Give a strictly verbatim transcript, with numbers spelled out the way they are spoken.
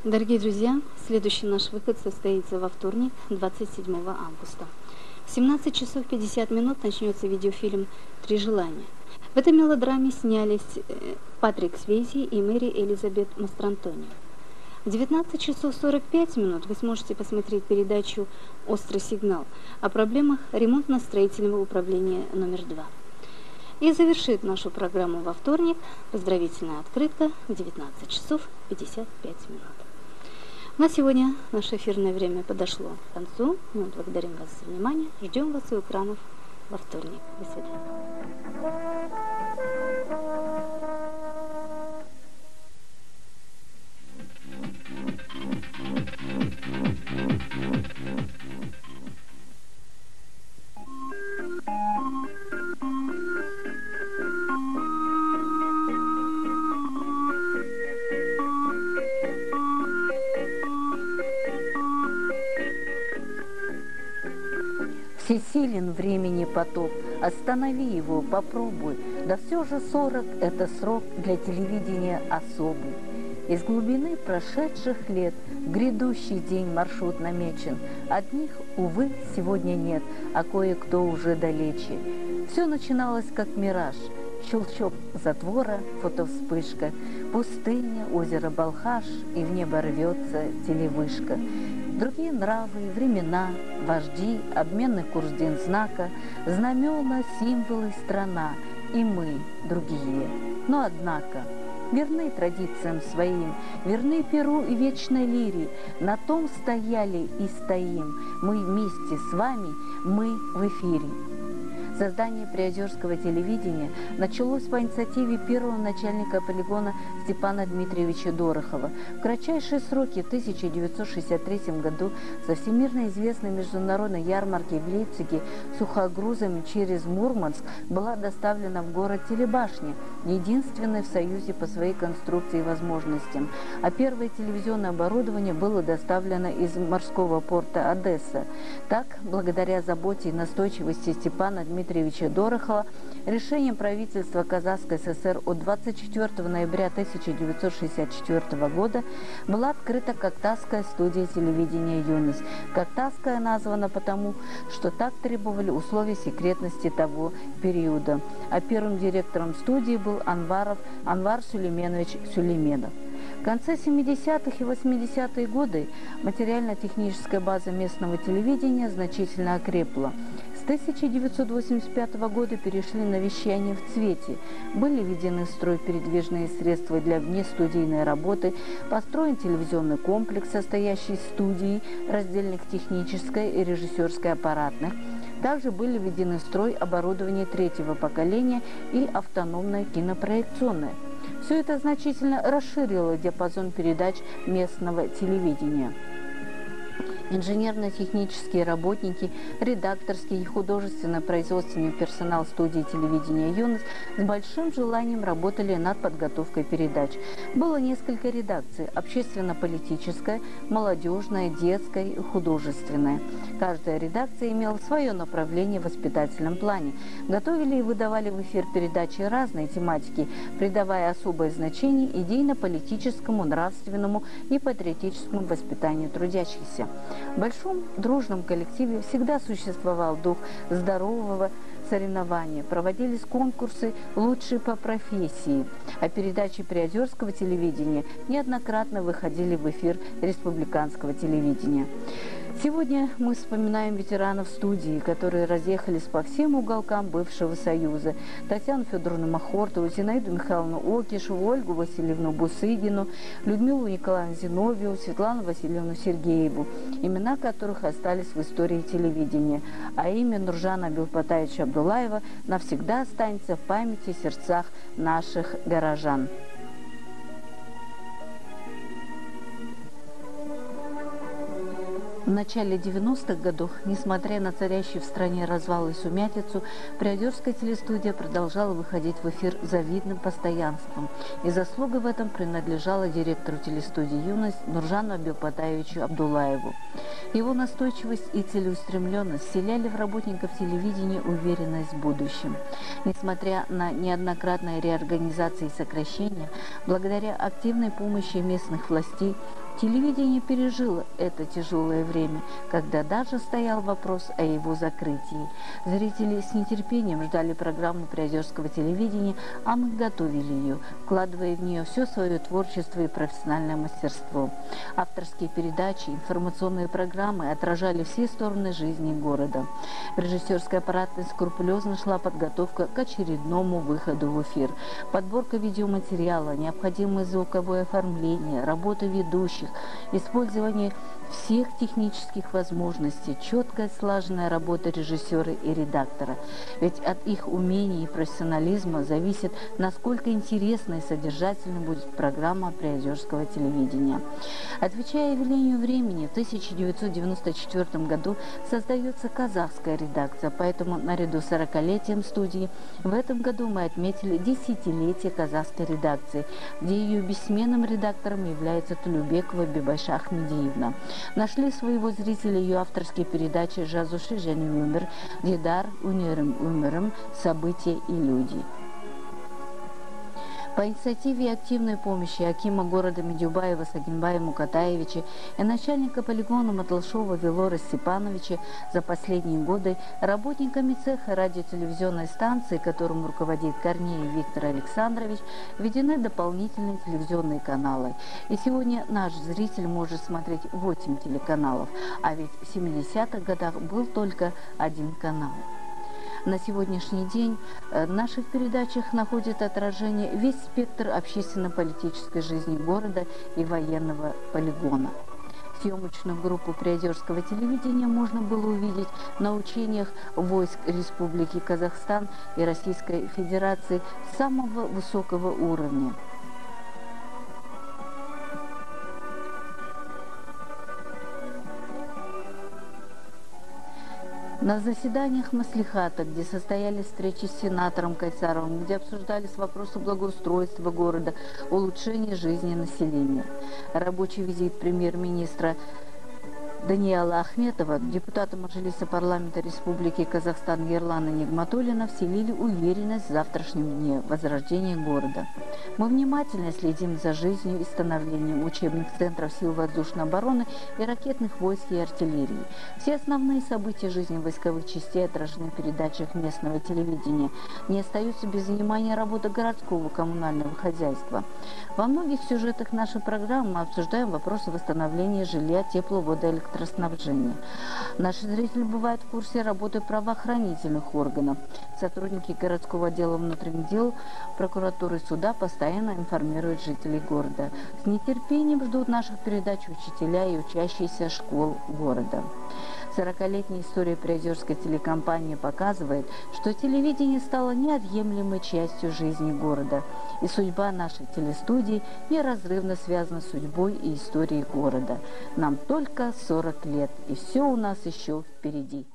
Дорогие друзья, следующий наш выход состоится во вторник, двадцать седьмого августа. В семнадцать часов пятьдесят минут начнется видеофильм «Три желания». В этой мелодраме снялись Патрик Свейзи и Мэри Элизабет Мастрантони. В девятнадцать часов сорок пять минут вы сможете посмотреть передачу «Острый сигнал» о проблемах ремонтно-строительного управления номер два. И завершит нашу программу во вторник поздравительная открытка в девятнадцать часов пятьдесят пять минут. На сегодня наше эфирное время подошло к концу. Мы благодарим вас за внимание. Ждем вас у экранов во вторник. До свидания. Всесилен времени поток, останови его, попробуй. Да все же сорок – это срок для телевидения особый. Из глубины прошедших лет в грядущий день маршрут намечен. Одних, увы, сегодня нет, а кое-кто уже далече. Все начиналось как мираж. Щелчок затвора, фотовспышка, пустыня, озеро Балхаш, и в небо рвется телевышка. Другие нравы, времена, вожди, обменный курс дензнака, знамена, символы, страна, и мы, другие. Но однако, верны традициям своим, верны перу и вечной лире, на том стояли и стоим, мы вместе с вами, мы в эфире. Создание приозерского телевидения началось по инициативе первого начальника полигона Степана Дмитриевича Дорохова. В кратчайшие сроки в тысяча девятьсот шестьдесят третьем году со всемирно известной международной ярмарки в Лейпциге сухогрузами через Мурманск была доставлена в город телебашня, единственной в Союзе по своей конструкции и возможностям. А первое телевизионное оборудование было доставлено из морского порта Одесса. Так, благодаря заботе и настойчивости Степана Дмитриевича Дмитриевича Дорохова, решением правительства Казахской ССР от двадцать четвёртого ноября тысяча девятьсот шестьдесят четвёртого года была открыта Коктасская студия телевидения «Юность». Коктасская названа потому, что так требовали условия секретности того периода. А первым директором студии был Анваров Анвар Сулейменович Сулейменов. В конце семидесятых и восьмидесятых годы материально-техническая база местного телевидения значительно окрепла. С тысяча девятьсот восемьдесят пятого года перешли на вещание в цвете. Были введены в строй передвижные средства для внестудийной работы, построен телевизионный комплекс, состоящий из студий, раздельных технической и режиссерской аппаратных. Также были введены в строй оборудование третьего поколения и автономное кинопроекционное. Все это значительно расширило диапазон передач местного телевидения. Инженерно-технические работники, редакторский и художественно-производственный персонал студии телевидения «Юность» с большим желанием работали над подготовкой передач. Было несколько редакций – общественно-политическая, молодежная, детская и художественная. Каждая редакция имела свое направление в воспитательном плане. Готовили и выдавали в эфир передачи разной тематики, придавая особое значение идейно-политическому, нравственному и патриотическому воспитанию трудящихся. В большом дружном коллективе всегда существовал дух здорового соревнования, проводились конкурсы «Лучшие по профессии», а передачи приозерского телевидения неоднократно выходили в эфир республиканского телевидения. Сегодня мы вспоминаем ветеранов студии, которые разъехались по всем уголкам бывшего Союза. Татьяну Федоровну Махортову, Зинаиду Михайловну Окишеву, Ольгу Васильевну Бусыгину, Людмилу Николаевну Зиновьеву, Светлану Васильевну Сергееву, имена которых остались в истории телевидения. А имя Нуржана Абилпатаевича Абдуллаева навсегда останется в памяти и сердцах наших горожан. В начале девяностых годов, несмотря на царящий в стране развал и сумятицу, приозерская телестудия продолжала выходить в эфир с завидным постоянством. И заслуга в этом принадлежала директору телестудии «Юность» Нуржану Абилпатаевичу Абдуллаеву. Его настойчивость и целеустремленность вселяли в работников телевидения уверенность в будущем. Несмотря на неоднократные реорганизации и сокращения, благодаря активной помощи местных властей, Телевидение пережило это тяжелое время, когда даже стоял вопрос о его закрытии. Зрители с нетерпением ждали программу приозерского телевидения, а мы готовили ее, вкладывая в нее все свое творчество и профессиональное мастерство. Авторские передачи, информационные программы отражали все стороны жизни города. В режиссерской аппаратной скрупулезно шла подготовка к очередному выходу в эфир. Подборка видеоматериала, необходимое звуковое оформление, работа ведущих, использование всех технических возможностей, четкая слаженная работа режиссера и редактора. Ведь от их умений и профессионализма зависит, насколько интересной и содержательной будет программа приозерского телевидения. Отвечая велению времени, в тысяча девятьсот девяносто четвёртом году создается казахская редакция, поэтому наряду с сорокалетием студии в этом году мы отметили десятилетие казахской редакции, где ее бессменным редактором является Тулюбекова Бибайша Ахмедиевна. Нашли своего зрителя ее авторские передачи «Жазуши және өмір», «Дидар», «Унерім өмірім», «События и люди». По инициативе и активной помощи акима города Медюбаева Сагинбая Мукатаевича и начальника полигона Матлашова Велора Степановича за последние годы работниками цеха радиотелевизионной станции, которым руководит Корнеев Виктор Александрович, введены дополнительные телевизионные каналы. И сегодня наш зритель может смотреть восемь телеканалов, а ведь в семидесятых годах был только один канал. На сегодняшний день в наших передачах находит отражение весь спектр общественно-политической жизни города и военного полигона. Съемочную группу приозерского телевидения можно было увидеть на учениях войск Республики Казахстан и Российской Федерации самого высокого уровня. На заседаниях Маслихата, где состоялись встречи с сенатором Кайсаровым, где обсуждались вопросы благоустройства города, улучшения жизни населения. Рабочий визит премьер-министра Даниэла Ахметова, депутата Мажилиса парламента Республики Казахстан Ерлана Нигматуллина вселили уверенность в завтрашнем дне возрождения города. Мы внимательно следим за жизнью и становлением учебных центров сил воздушной обороны и ракетных войск и артиллерии. Все основные события жизни войсковых частей отражены в передачах местного телевидения. Не остаются без внимания работа городского коммунального хозяйства. Во многих сюжетах нашей программы мы обсуждаем вопросы восстановления жилья, тепловода, электроснабжения. Наши зрители бывают в курсе работы правоохранительных органов. Сотрудники городского отдела внутренних дел, прокуратуры и суда постоянно информируют жителей города. С нетерпением ждут наших передач учителя и учащиеся школ города. сорокалетняя история приозерской телекомпании показывает, что телевидение стало неотъемлемой частью жизни города. И судьба нашей телестудии неразрывно связана с судьбой и историей города. Нам только сорок лет, и все у нас еще впереди.